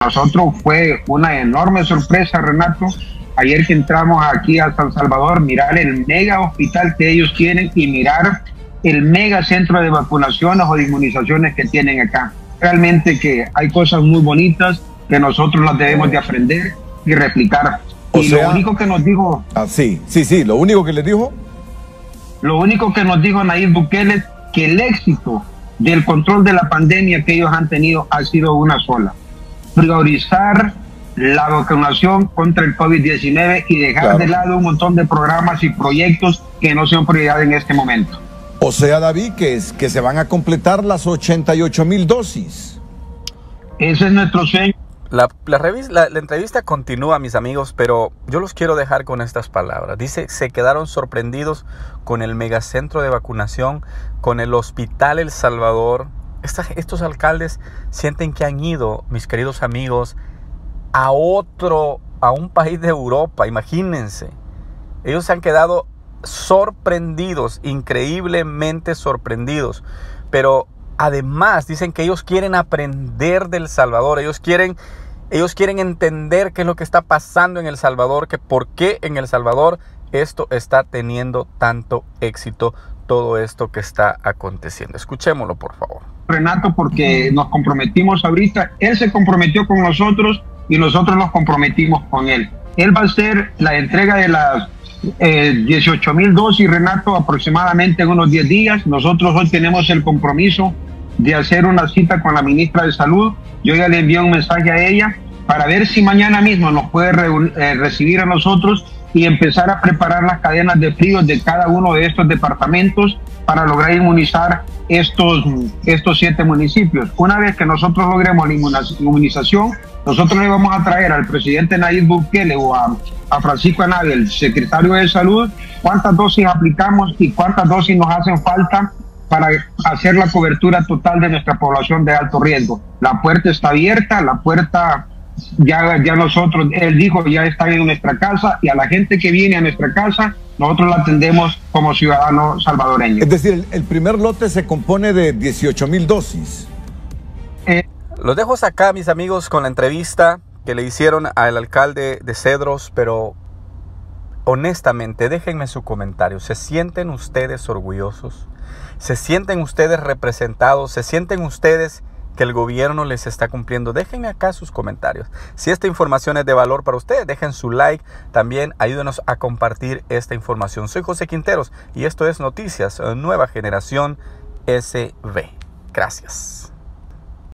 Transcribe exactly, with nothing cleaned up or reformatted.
nosotros fue una enorme sorpresa, Renato, ayer que entramos aquí a San Salvador, mirar el mega hospital que ellos tienen y mirar el mega centro de vacunaciones o de inmunizaciones que tienen acá. Realmente que hay cosas muy bonitas que nosotros las debemos de aprender y replicar. O y sea, lo único que nos dijo... Ah, sí, sí, sí, lo único que les dijo... Lo único que nos dijo Nayib Bukele, que el éxito del control de la pandemia que ellos han tenido ha sido una sola: priorizar la vacunación contra el COVID diecinueve y dejar Claro. de lado un montón de programas y proyectos que no son prioridad en este momento. O sea, David, que, es, que se van a completar las ochenta y ocho mil dosis. Ese es nuestro sueño. La, la, revis, la, la entrevista continúa, mis amigos, pero yo los quiero dejar con estas palabras. Dice, se quedaron sorprendidos con el megacentro de vacunación, con el Hospital El Salvador. Esta, estos alcaldes sienten que han ido, mis queridos amigos, a otro, a un país de Europa, imagínense. Ellos se han quedado sorprendidos, increíblemente sorprendidos, pero además dicen que ellos quieren aprender del Salvador, ellos quieren, ellos quieren entender qué es lo que está pasando en El Salvador, que por qué en El Salvador esto está teniendo tanto éxito, todo esto que está aconteciendo. Escuchémoslo, por favor. Renato, porque nos comprometimos ahorita, él se comprometió con nosotros y nosotros nos comprometimos con él. Él va a hacer la entrega de las eh, dieciocho mil dosis, Renato, aproximadamente en unos diez días. Nosotros hoy tenemos el compromiso de hacer una cita con la ministra de Salud. Yo ya le envié un mensaje a ella para ver si mañana mismo nos puede eh, recibir a nosotros y empezar a preparar las cadenas de frío de cada uno de estos departamentos para lograr inmunizar estos, estos siete municipios. Una vez que nosotros logremos la inmunización, nosotros le vamos a traer al presidente Nayib Bukele o a, a Francisco Anaya, el secretario de Salud, cuántas dosis aplicamos y cuántas dosis nos hacen falta para hacer la cobertura total de nuestra población de alto riesgo. La puerta está abierta, la puerta ya, ya nosotros, él dijo, ya está en nuestra casa, y a la gente que viene a nuestra casa, nosotros la atendemos como ciudadanos salvadoreños. Es decir, el, el primer lote se compone de dieciocho mil dosis. Eh, Los dejo acá, mis amigos, con la entrevista que le hicieron al alcalde de Cedros, pero honestamente, déjenme su comentario. ¿Se sienten ustedes orgullosos? ¿Se sienten ustedes representados? ¿Se sienten ustedes que el gobierno les está cumpliendo? Déjenme acá sus comentarios. Si esta información es de valor para ustedes, dejen su like. También ayúdenos a compartir esta información. Soy José Quinteros y esto es Noticias Nueva Generación S V. Gracias.